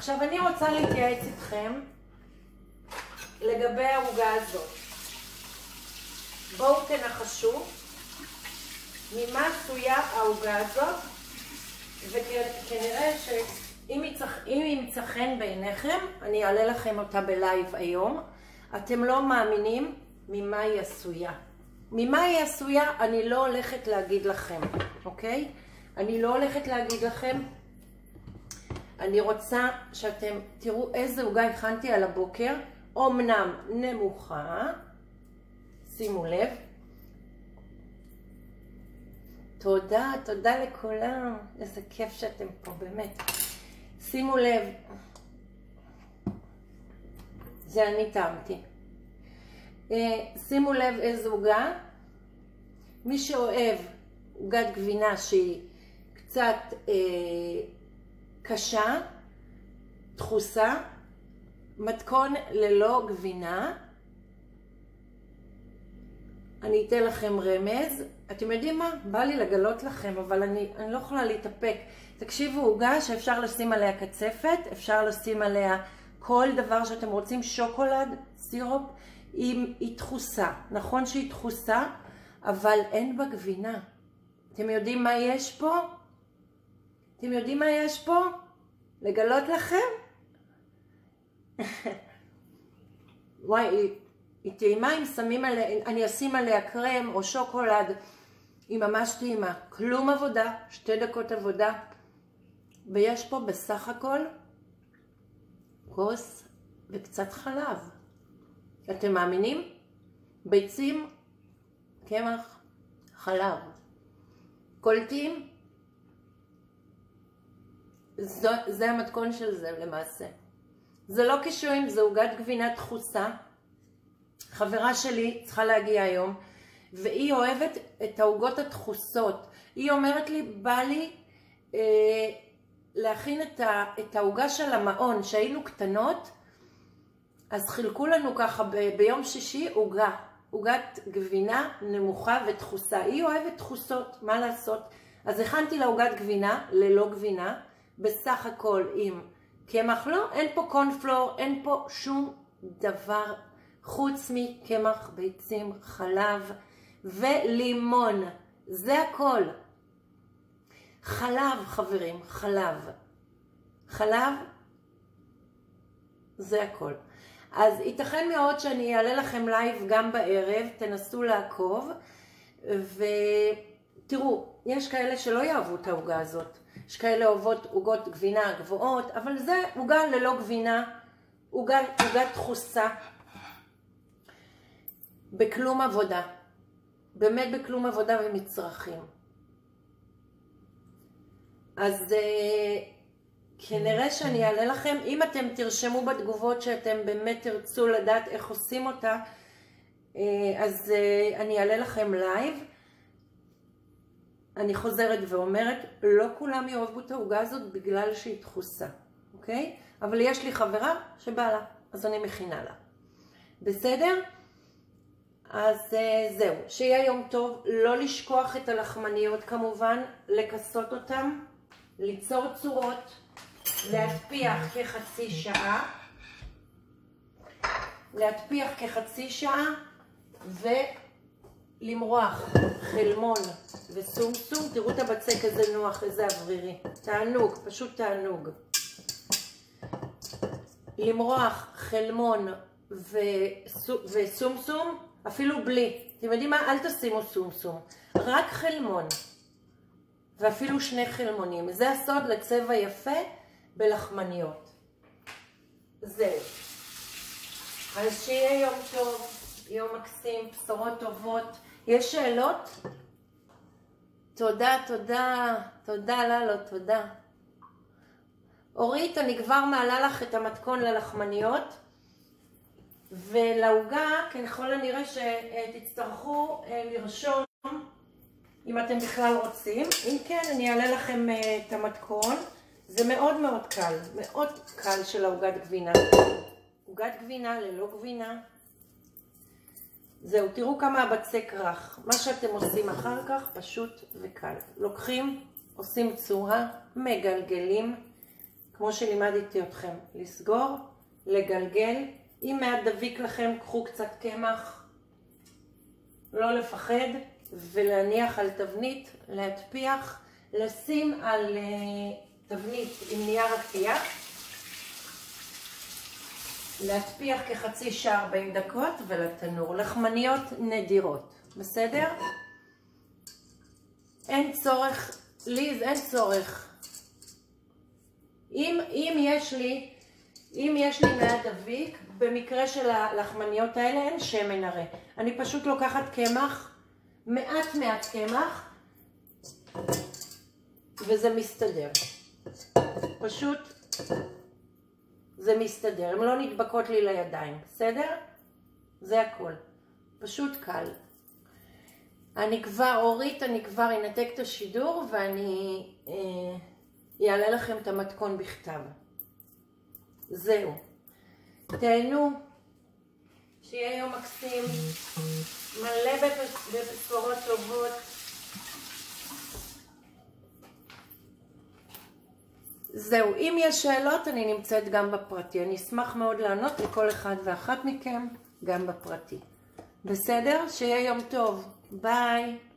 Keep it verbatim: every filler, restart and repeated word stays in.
עכשיו אני רוצה להתייעץ איתכם לגבי העוגה הזאת. בואו תנחשו ממה עשויה העוגה הזאת, וכנראה שאם היא ימצא חן בעיניכם, אני אעלה לכם אותה בלייב היום. אתם לא מאמינים ממה היא עשויה. ממה היא עשויה אני לא הולכת להגיד לכם, אוקיי? אני לא הולכת להגיד לכם. אני רוצה שאתם תראו איזה עוגה הכנתי על הבוקר. אומנם נמוכה, שימו לב. תודה, תודה לכולם. איזה כיף שאתם פה, באמת. שימו לב. זה אני טעמתי. שימו לב איזו עוגה. מי שאוהב עוגת גבינה שהיא קצת אה, קשה, דחוסה, מתכון ללא גבינה. אני אתן לכם רמז. אתם יודעים מה? בא לי לגלות לכם, אבל אני, אני לא יכולה להתאפק. תקשיבו, עוגה שאפשר לשים עליה קצפת, אפשר לשים עליה כל דבר שאתם רוצים, שוקולד, סירופ, היא, היא דחוסה. נכון שהיא דחוסה, אבל אין בה גבינה. אתם יודעים מה יש פה? אתם יודעים מה יש פה? לגלות לכם? וואי, היא, היא טעימה אם שמים עליה, אני אשים עליה קרם או שוקולד, היא ממש טעימה. כלום עבודה, שתי דקות עבודה. ויש פה בסך הכל כוס וקצת חלב. אתם מאמינים? ביצים, קמח, חלב. קולטים? זו, זה המתכון של זה למעשה. זה לא קישואים, זה עוגת גבינה דחוסה. חברה שלי צריכה להגיע היום, והיא אוהבת את העוגות הדחוסות. היא אומרת לי, בא לי אה, להכין את, ה, את העוגה של המעון, שהיינו קטנות, אז חילקו לנו ככה ב, ביום שישי עוגה. עוגת גבינה נמוכה ודחוסה. היא אוהבת דחוסות, מה לעשות? אז הכנתי לה עוגת גבינה, ללא גבינה, בסך הכל עם קמח. לא, אין פה קונפלור, אין פה שום דבר חוץ מקמח, ביצים, חלב ולימון. זה הכל. חלב, חברים, חלב. חלב, זה הכל. אז ייתכן מאוד שאני אעלה לכם לייב גם בערב, תנסו לעקוב, ותראו, יש כאלה שלא יאהבו את העוגה הזאת. יש כאלה אוהבות עוגות גבינה גבוהות, אבל זה עוגה ללא גבינה, עוגה, עוגה דחוסה, בכלום עבודה, באמת בכלום עבודה ומצרכים. אז כנראה שאני אעלה לכם, אם אתם תרשמו בתגובות שאתם באמת תרצו לדעת איך עושים אותה, אז אני אעלה לכם לייב. אני חוזרת ואומרת, לא כולם יאהבו את העוגה הזאת בגלל שהיא דחוסה, אוקיי? אבל יש לי חברה שבא לה, אז אני מכינה לה. בסדר? אז זהו, שיהיה יום טוב. לא לשכוח את הלחמניות כמובן, לכסות אותם, ליצור צורות, להטפיח כחצי שעה, להטפיח כחצי שעה, ו... למרוח חלמון וסומסום. תראו את הבצק איזה נוח, איזה אוורירי. תענוג, פשוט תענוג. למרוח חלמון וסומסום, אפילו בלי. אתם יודעים מה? אל תשימו סומסום. רק חלמון. ואפילו שני חלמונים. זה הסוד לצבע יפה בלחמניות. זהו. אז שיהיה יום טוב. יום מקסים, בשורות טובות. יש שאלות? תודה, תודה, תודה ללו, תודה. אורית, אני כבר מעלה לך את המתכון ללחמניות, ולעוגה, ככל הנראה שתצטרכו לרשום, אם אתם בכלל רוצים. אם כן, אני אעלה לכם את המתכון. זה מאוד מאוד קל, מאוד קל של העוגת גבינה. עוגת גבינה ללא גבינה. זהו, תראו כמה הבצק רך. מה שאתם עושים אחר כך פשוט וקל. לוקחים, עושים צורה, מגלגלים, כמו שלימדתי אתכם, לסגור, לגלגל. אם מעט דביק לכם, קחו קצת קמח, לא לפחד, ולהניח על תבנית, להטפיח, לשים על תבנית עם נייר רקיע, להטפיח כחצי שעה ארבעים דקות ולתנור. לחמניות נדירות, בסדר? אין צורך, ליז, אין צורך. אם, אם יש לי, אם יש לי מעט דביק, במקרה של הלחמניות האלה אין שמן הרי. אני פשוט לוקחת קמח, מעט מעט קמח, וזה מסתדר. פשוט זה מסתדר. הן לא נדבקות לי לידיים, בסדר? זה הכל. פשוט קל. אני כבר, אורית, אני כבר אנתק את השידור ואני אה, אעלה לכם את המתכון בכתב. זהו. תהנו. שיהיה יום מקסים. מלא בבשורות טובות. זהו. אם יש שאלות, אני נמצאת גם בפרטי. אני אשמח מאוד לענות לכל אחד ואחת מכם, גם בפרטי. בסדר? שיהיה יום טוב. ביי.